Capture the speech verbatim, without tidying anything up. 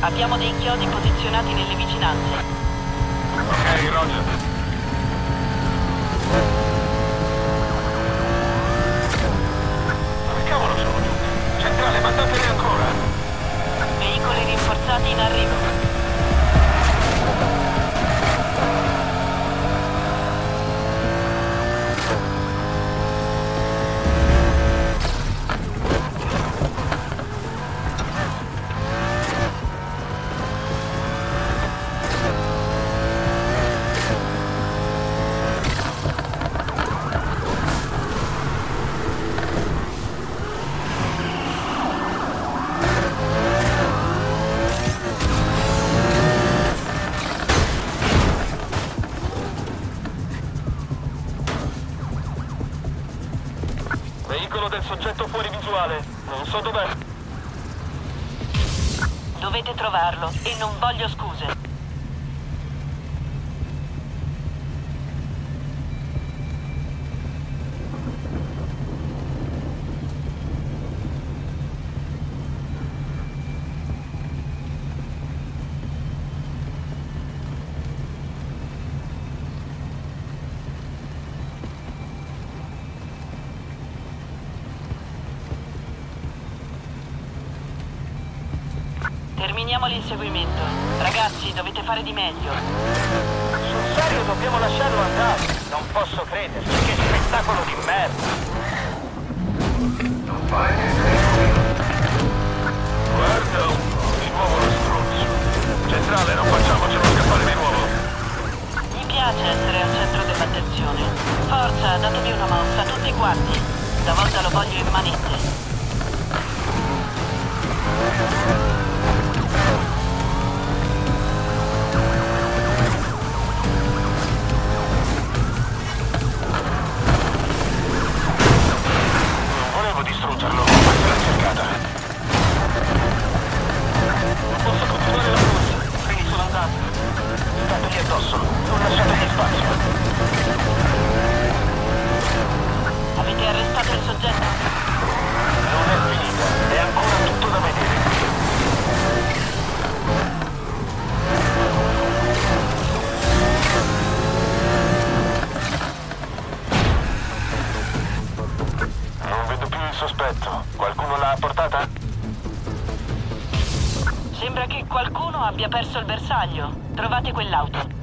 Abbiamo dei chiodi posizionati nelle vicinanze. Ok, Roger. Dove cavolo sono giunti? Centrale, mandateli ancora. Veicoli rinforzati in arrivo. Veicolo del soggetto fuori visuale. Non so dov'è. Dovete trovarlo e non voglio scuse. Terminiamo l'inseguimento. Ragazzi, dovete fare di meglio. Sul serio dobbiamo lasciarlo andare. Non posso crederci, che spettacolo di merda. Non fai Guarda un po', di nuovo lo stronzo. Centrale, non facciamocelo scappare di nuovo. Mi piace essere al centro dell'attenzione. Forza, datevi una mossa, tutti quanti. Stavolta lo voglio in manette. Distruggerlo, questa è la cercata. Non posso continuare la corsa, i treni sono andati. Stategli addosso, non lasciategli spazio. Avete arrestato il soggetto? Non è finita, è ancora tutto da vedere qui. Sospetto. Qualcuno l'ha portata? Sembra che qualcuno abbia perso il bersaglio. Trovate quell'auto.